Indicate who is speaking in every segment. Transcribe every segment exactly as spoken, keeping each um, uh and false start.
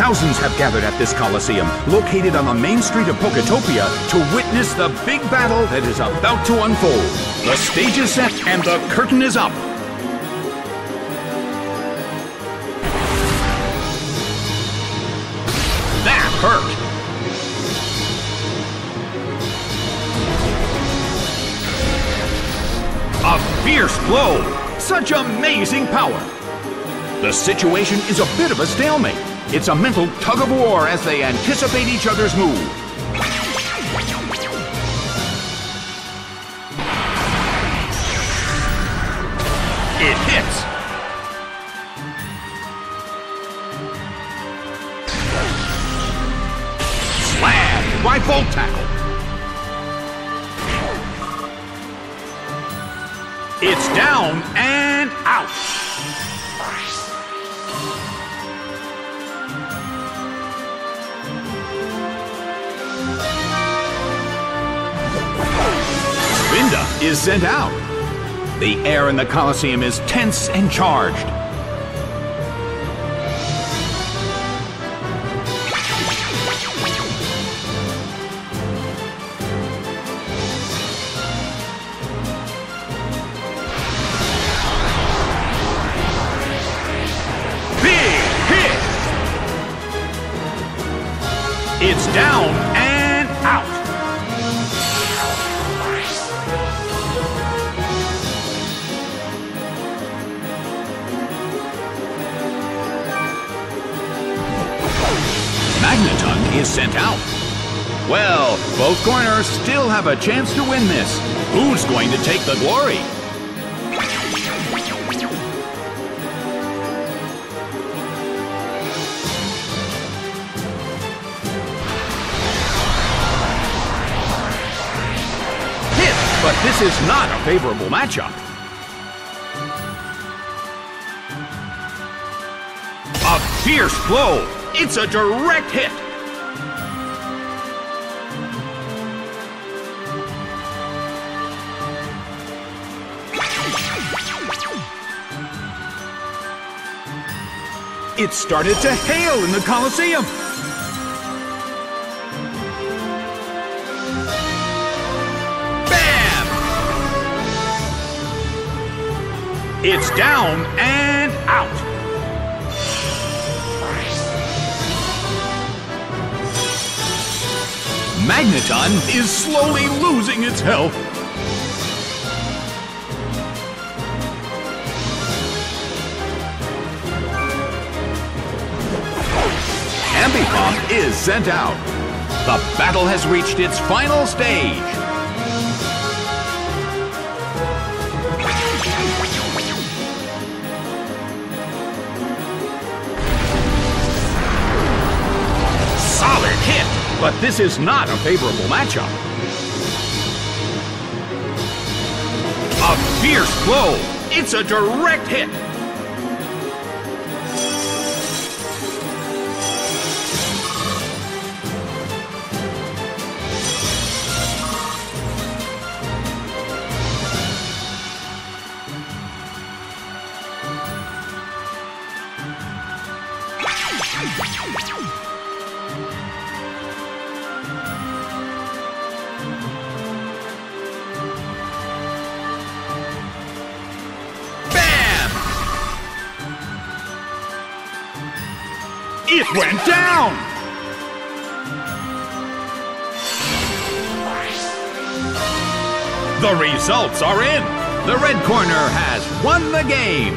Speaker 1: Thousands have gathered at this Coliseum, located on the main street of Poketopia, to witness the big battle that is about to unfold. The stage is set and the curtain is up. That hurt. A fierce blow. Such amazing power. The situation is a bit of a stalemate. It's a mental tug of war as they anticipate each other's move. It hits. Slammed by Volt Tackle. It's down and out. Spinda is sent out. The air in the Coliseum is tense and charged. Big hit! It's down and out. Magneton is sent out. Well, both corners still have a chance to win this. Who's going to take the glory? Hit, but this is not a favorable matchup. A fierce blow. It's a direct hit. It started to hail in the Coliseum. Bam! It's down and out. Magneton is slowly losing its health. Ambipom is sent out. The battle has reached its final stage. Solid hit. But this is not a favorable matchup. A fierce blow. It's a direct hit. It went down! The results are in! The red corner has won the game!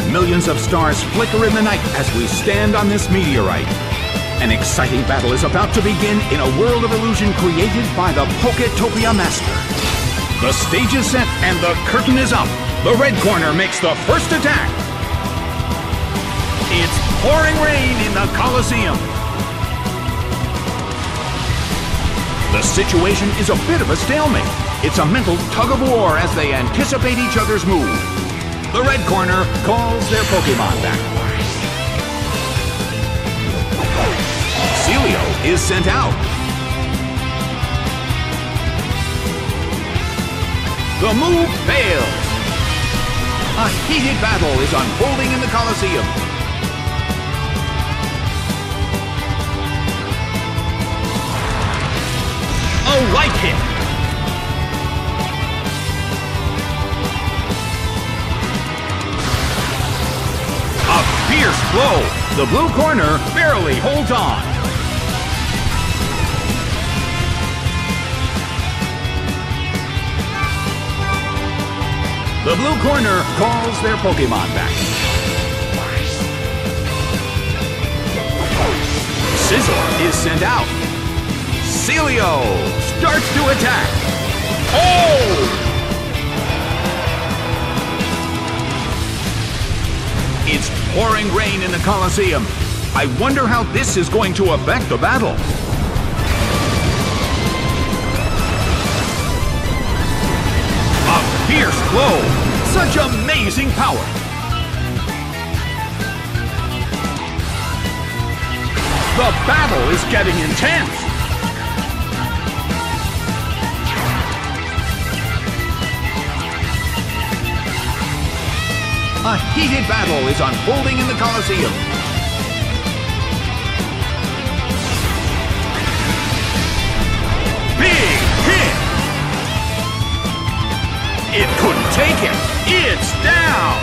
Speaker 1: Millions of stars flicker in the night as we stand on this meteorite. An exciting battle is about to begin in a world of illusion created by the Poketopia Master. The stage is set and the curtain is up. The red corner makes the first attack. It's pouring rain in the Colosseum. The situation is a bit of a stalemate. It's a mental tug-of-war as they anticipate each other's move. The red corner calls their Pokemon back. Celio is sent out. The move fails. A heated battle is unfolding in the Colosseum. A light hit. A fierce blow. The blue corner barely holds on. The blue corner calls their Pokemon back. Scizor is sent out. Celio starts to attack. Oh! It's pouring rain in the Colosseum. I wonder how this is going to affect the battle. A fierce blow. Such amazing power. The battle is getting intense. A heated battle is unfolding in the Colosseum. Big hit! It couldn't take it. It's down!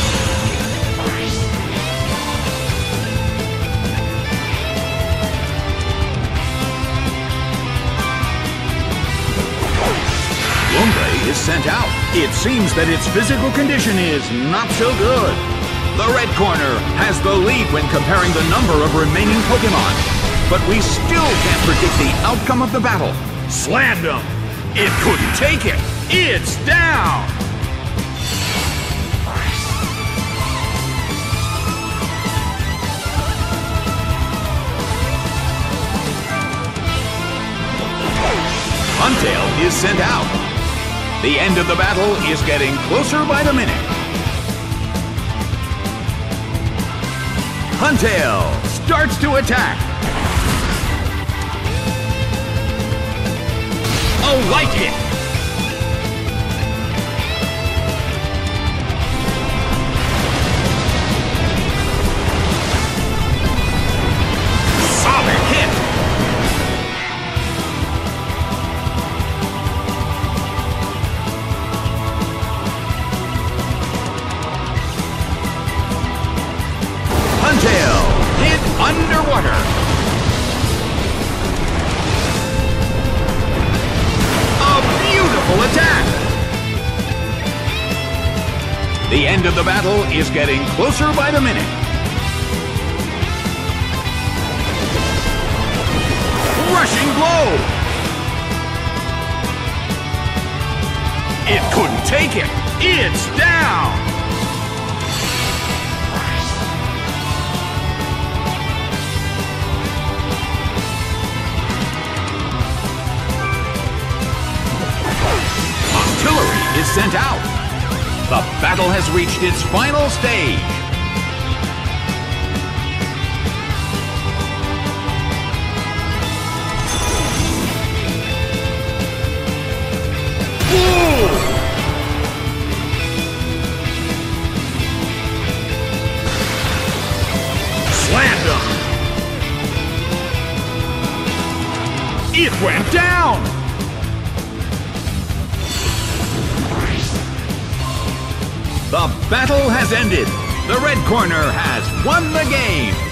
Speaker 1: Lombre is sent out. It seems that its physical condition is not so good. The red corner has the lead when comparing the number of remaining Pokemon. But we still can't predict the outcome of the battle. Slammed him. It couldn't take it. It's down. Huntail is sent out. The end of the battle is getting closer by the minute. Huntail starts to attack. A light hit. Solid hit. Huntail hit underwater. A beautiful attack. The end of the battle is getting closer by the minute. Rushing blow. It couldn't take it. It's down. Artillery is sent out. The battle has reached its final stage. Ooh! Slammed him. It went down. The battle has ended. The red corner has won the game.